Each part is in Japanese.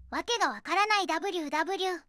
わけがわからない WW。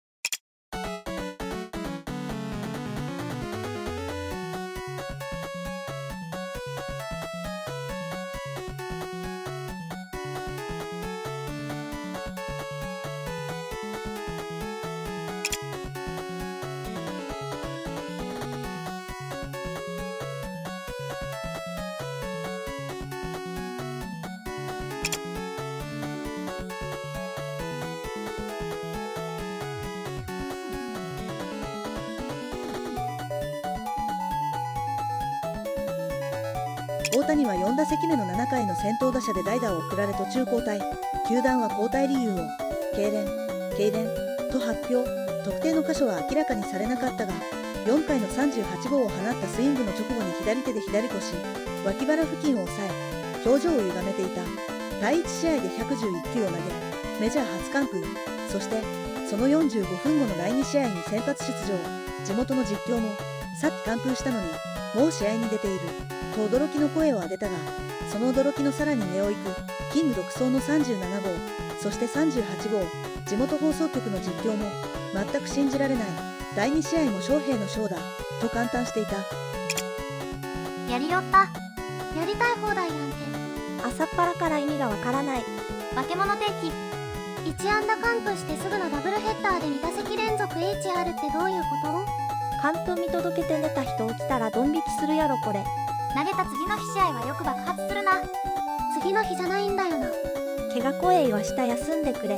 大谷は4打席目の7回の先頭打者で代打を送られ途中交代。球団は交代理由を痙攣と発表。特定の箇所は明らかにされなかったが、4回の38号を放ったスイングの直後に左手で左腰、脇腹付近を押さえ、表情を歪めていた。第1試合で111球を投げ、メジャー初完封。そしてその45分後の第2試合に先発出場。地元の実況も、さっき完封したのにもう試合に出ていると驚きの声を上げたが、その驚きのさらに上を行くキング独走の37号、そして38号。地元放送局の実況も全く信じられない。第2試合も翔平のショーだと感嘆していた。 やりよった。やりたい放題やんけ。 朝っぱらから意味がわからない。 化け物定期。1安打完封してすぐのダブルヘッダーで2打席連続 HR ってどういうこと？ 完封見届けて寝た人起きたらドン引きするやろこれ。 投げた次の日試合はよく爆発するな。次の日じゃないんだよな。 怪我怖えはした休んでくれ。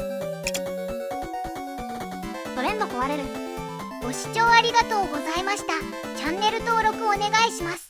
トレンド壊れる。ご視聴ありがとうございました。チャンネル登録お願いします。